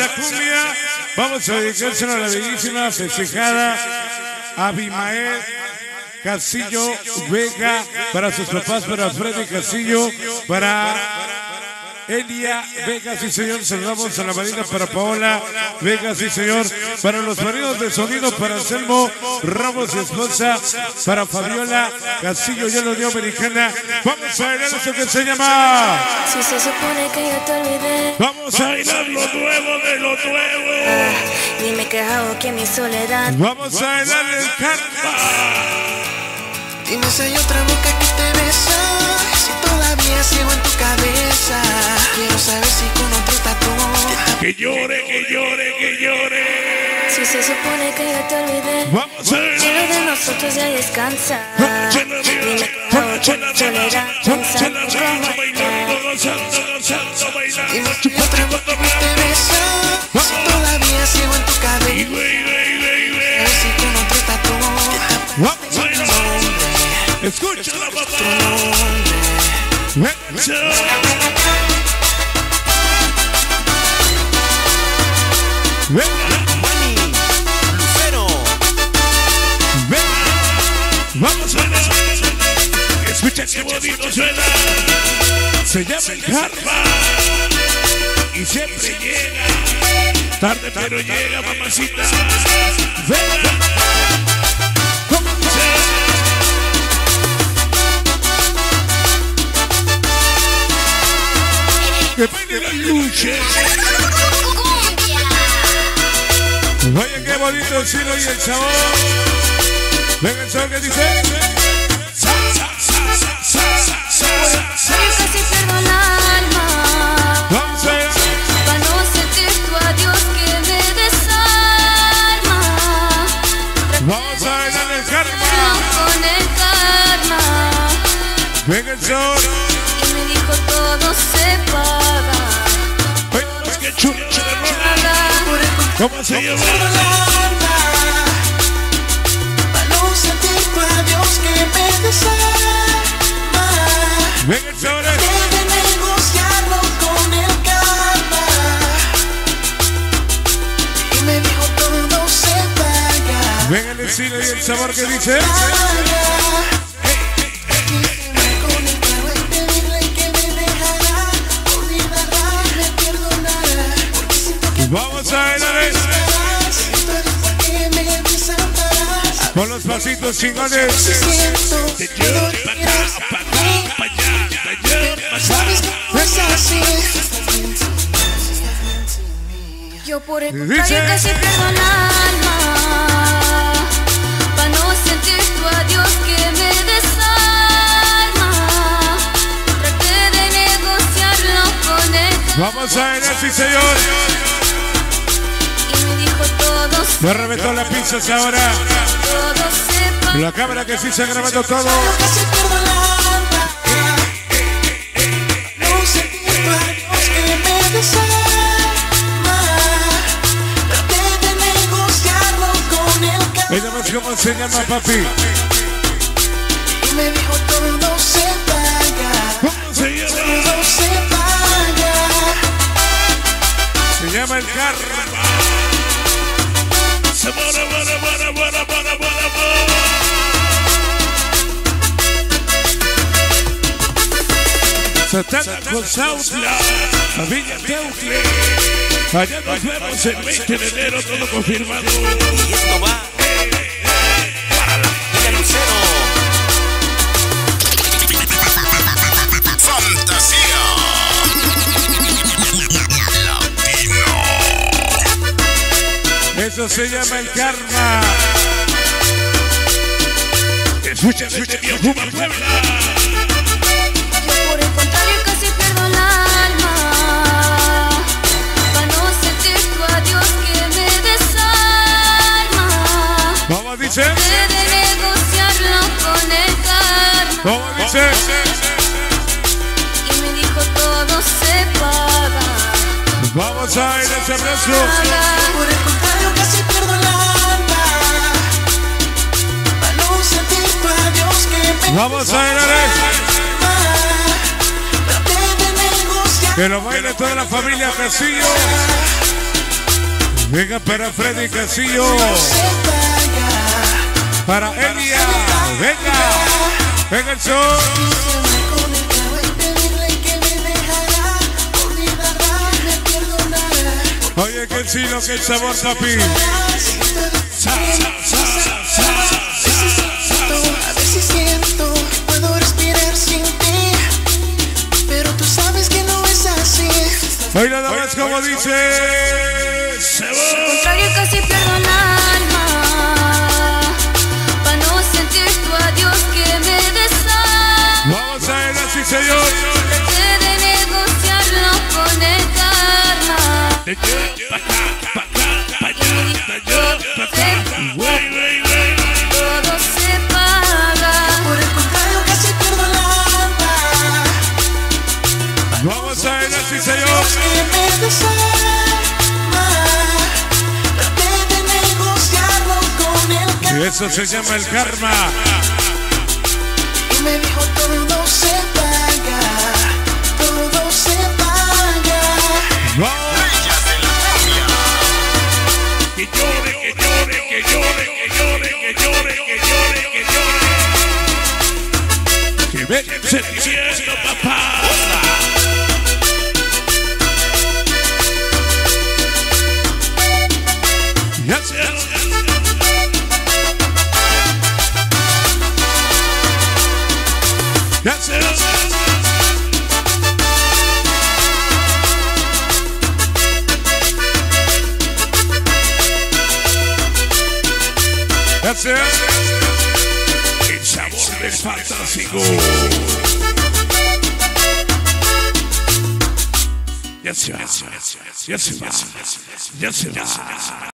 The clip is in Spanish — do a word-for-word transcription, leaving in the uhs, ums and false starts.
esa cumbia vamos a dedicársela a la bellísima festejada Abimael Castillo Vega, para sus papás, para Freddy Castillo, para Elia Vega, sí señor, saludamos a la marina, para Paola Vega, sí señor, para los maridos de sonido, para Anselmo Ramos y esposa, para Fabiola Castillo, ya lo dio Americana. Vamos a bailar eso que se llama. Si se supone que yo te olvidé, vamos a bailar lo nuevo de lo nuevo. Ah, dime que hago que mi soledad. Vamos a bailar el karma. Dime si hay otra boca que te besa, si todavía sigo en tu cabeza. Quiero saber si con otro tatu. Que llore, que llore, que llore. Si se supone que yo te olvidé, vamos a ver. Si lo de nosotros ya descansa. Dime que hago que mi soledad. Pensando cómo Dime si hay otra boca que te besa, si todavía sigo en tu cabeza. Quiero saber si con otro tatu. Escucha la papá. Manny, Lucero. Vamos a ver. Escucha qué bonito suena. Se llama el karma. Y siempre llega. Tarde pero llega, mamacita. Venga. Que baile la lucha. Vaya qué bonito el cielo y el sabor. Venga el sabor que dice. casi pierdo el alma. Vamos a ver. Para no sentir tu adiós que me desarma. Vamos a bailar el karma. Con el karma. Venga el sabor. Y me dijo todo se paga. Pues que chulo. ¿Cómo se llama? Para no sentir tu adiós que me desarma. Venga el sabor. Debe negociarlo con el karma. Y me dijo todo se paga. Venga el estilo y el sabor que dice. Vamos a bailar con los pasitos chingones. Yo por el contrario casi pierdo el alma. Pa' no sentir tu adiós que me desarma. Traté de negociarlo con él. Vamos a bailar, sí señor. Me reventó la pizza ahora. La cámara que sí se ha grabado todo. Ella más cómo se llama, papi. Y me dijo todo se paga. ¿Cómo se llama? Todo se paga. Se llama el karma. Buena, buena, buena, buena, buena, buena, buena. Satana con Sautla, familia Teucle. Allá nos vemos el veinte de enero, todo confirmado. Y esto va para la familia Lucero. Fantasía Latino. Eso se llama el karma. Escucha, escucha, tío, Cuba, Puebla. Yo por el contrario casi pierdo el alma. Pa' no sentir tu adiós que me desarma. ¿Cómo dice? Traté de negociarlo con el karma. ¿Cómo dice? Y me dijo todo se paga. Vamos a ir a ese abrazo. Por el contrario casi pierdo el alma. Para no sentir tu adiós que me Vamos a ir a Traté de negociar. que lo baile toda la familia Castillo. Venga para Freddy Castillo. Para Elia. Venga. Venga el sol. Oye, que sí, lo que el sabor, papi. A veces siento que puedo respirar sin ti, pero tú sabes que no es así. Hoy nada más como dice. Al contrario, casi pierdo el alma para no sentir tu adiós que me desarma. Vamos a ver así, señor. Traté de negociarlo con el karma. De yo, pa' acá, pa' acá, pa' allá, de yo, pa' acá, güey, güey, güey. Todo se paga. Por el contrario, casi pierdo el alma. Vamos a ver así, señor. Que me desarma. Traté de negociarlo con el karma. Y eso se llama el karma. Y me dijo todo se paga, todo se paga. Vamos. Que llore, que llore, que llore, que llore, que llore, que llore, que llore. Que ve, Se diciendo, papá. ya se. Ya se. Ya se. El sabor del fantástico. Ya se va, ya se va, ya se va.